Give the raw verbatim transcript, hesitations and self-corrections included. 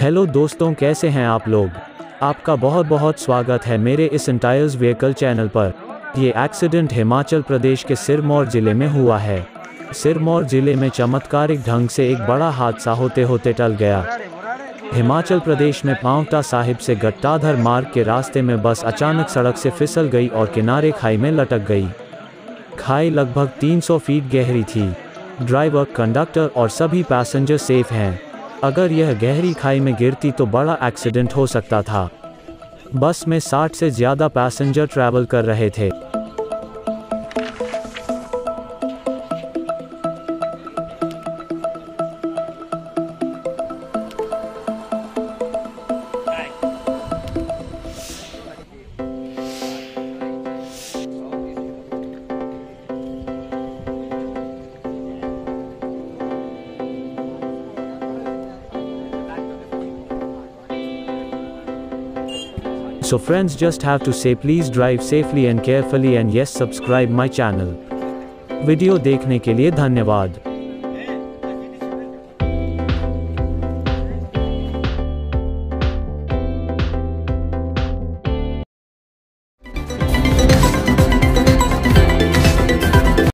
Hello दोस्तों, कैसे हैं आप लोग। आपका बहुत बहुत स्वागत है मेरे इस इंटायर्स व्हीकल चैनल पर। ये एक्सीडेंट हिमाचल प्रदेश के सिरमौर ज़िले में हुआ है। सिरमौर ज़िले में चमत्कारिक ढंग से एक बड़ा हादसा होते होते टल गया। हिमाचल प्रदेश में पांवटा साहिब से गट्टाधर मार्ग के रास्ते में बस अचानक सड़क से फिसल गई और किनारे खाई में लटक गई। खाई लगभग तीन सौ फीट गहरी थी। ड्राइवर, कंडक्टर और सभी पैसेंजर सेफ हैं। अगर यह गहरी खाई में गिरती तो बड़ा एक्सीडेंट हो सकता था। बस में साठ से ज़्यादा पैसेंजर ट्रैवल कर रहे थे। So friends, just have to say please drive safely and carefully and yes, subscribe my channel। Video देखने के लिए धन्यवाद।